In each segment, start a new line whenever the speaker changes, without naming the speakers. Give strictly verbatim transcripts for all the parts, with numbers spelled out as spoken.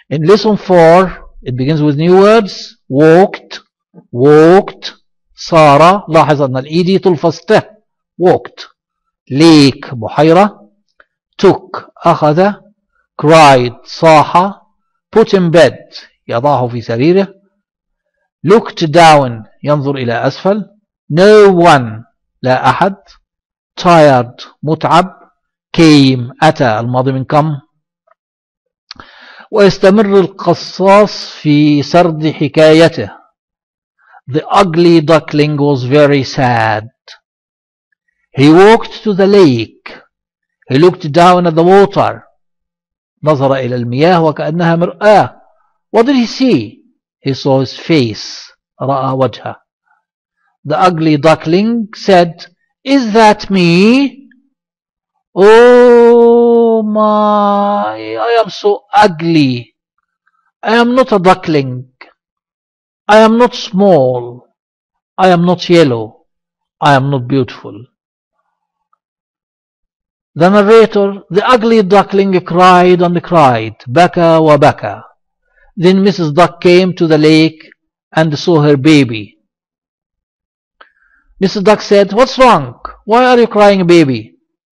In lesson four, it begins with new words. Walked, walked. صار. لاحظ أن الإيدي تلفظ ت. walked. lake بحيرة. took أخذ. cried صاح. put in bed يضعه في سريره. looked down ينظر إلى أسفل. no one لا أحد. tired متعب. came أتى الماضي من come. ويستمر القصاص في سرد حكايته. The ugly duckling was very sad. He walked to the lake. He looked down at the water. نظر إلى المياه وكأنها مرآة. What did he see? He saw his face. رأى وجهه. The ugly duckling said, Is that me? Oh my, I am so ugly. I am not a duckling. I am not small. I am not yellow. I am not beautiful. The narrator, the ugly duckling cried and cried, بكى وبكى. Then Missus Duck came to the lake and saw her baby. Missus Duck said, What's wrong? Why are you crying, baby?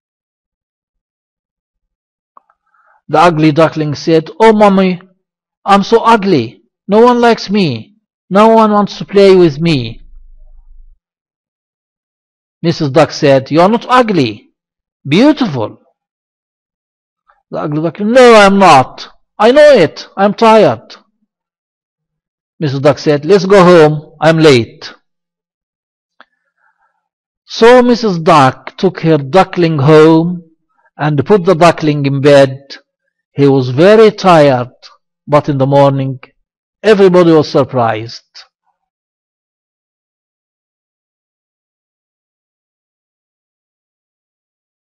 The ugly duckling said, Oh, mommy, I'm so ugly. No one likes me. No one wants to play with me. Missus Duck said, You're not ugly. Beautiful. The ugly duckling, No, I'm not. I know it. I'm tired. Missus Duck said, Let's go home. I'm late. So Missus Duck took her duckling home and put the duckling in bed. He was very tired, but in the morning everybody was surprised.